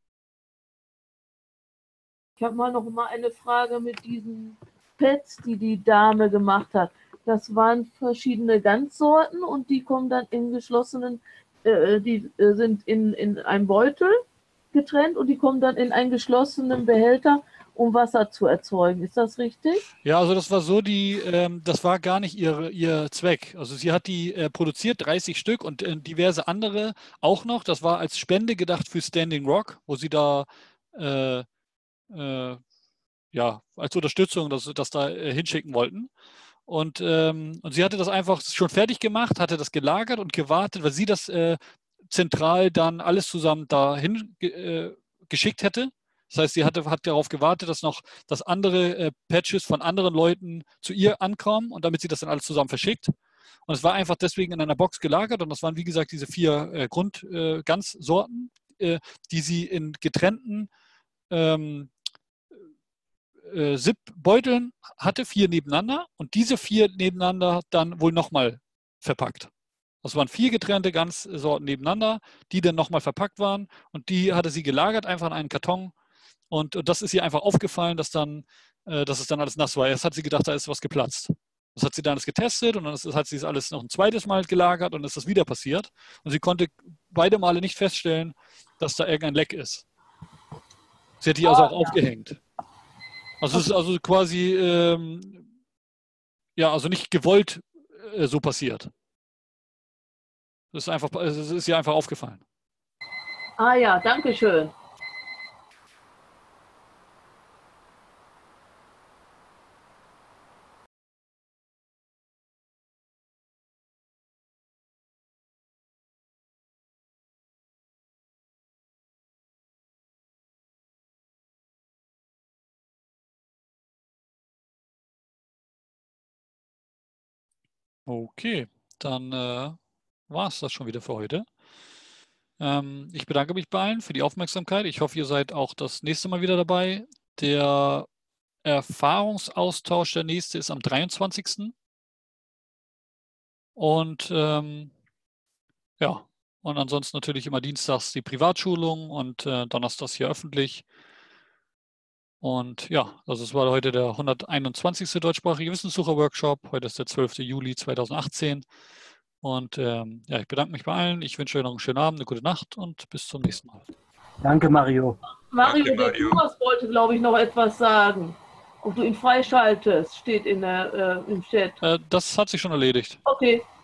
Ich habe noch mal eine Frage mit diesen Pads, die Dame gemacht hat. Das waren verschiedene Ganzsorten und die kommen dann in geschlossenen, die sind in einem Beutel getrennt und die kommen dann in einen geschlossenen Behälter, um Wasser zu erzeugen. Ist das richtig? Ja, also das war so, das war gar nicht ihr Zweck. Also sie hat die produziert, 30 Stück und diverse andere auch noch. Das war als Spende gedacht für Standing Rock, wo sie da ja, als Unterstützung das da hinschicken wollten. Und sie hatte das einfach schon fertig gemacht, hatte das gelagert und gewartet, weil sie das zentral dann alles zusammen dahin geschickt hätte. Das heißt, sie hat darauf gewartet, dass andere Patches von anderen Leuten zu ihr ankommen und damit sie das dann alles zusammen verschickt. Und es war einfach deswegen in einer Box gelagert und das waren, wie gesagt, diese 4 Ganzsorten, die sie in getrennten Zip-Beuteln hatte, 4 nebeneinander und diese 4 nebeneinander dann wohl nochmal verpackt. Das waren 4 getrennte Ganzsorten nebeneinander, die dann nochmal verpackt waren und die hatte sie gelagert, einfach in einen Karton und das ist ihr einfach aufgefallen, dass es dann alles nass war. Erst hat sie gedacht, da ist was geplatzt. Das hat sie dann alles getestet und dann hat sie es alles noch ein zweites Mal gelagert und ist das wieder passiert und sie konnte beide Male nicht feststellen, dass da irgendein Leck ist. Sie hat die also auch aufgehängt. Also es ist also quasi, ja, also nicht gewollt so passiert. Es ist ihr einfach aufgefallen. Ah ja, danke schön. Okay, dann war es das schon wieder für heute. Ich bedanke mich bei allen für die Aufmerksamkeit. Ich hoffe, ihr seid auch das nächste Mal wieder dabei. Der Erfahrungsaustausch, der nächste, ist am 23. Und ja, und ansonsten natürlich immer dienstags die Privatschulung und donnerstags hier öffentlich. Und ja, also es war heute der 121. deutschsprachige Wissenssucher-Workshop. Heute ist der 12. Juli 2018. Und ja, ich bedanke mich bei allen. Ich wünsche euch noch einen schönen Abend, eine gute Nacht und bis zum nächsten Mal. Danke, Mario. Mario, Danke, der Mario. Thomas wollte, glaube ich, noch etwas sagen. Ob du ihn freischaltest, steht im Chat. Das hat sich schon erledigt. Okay.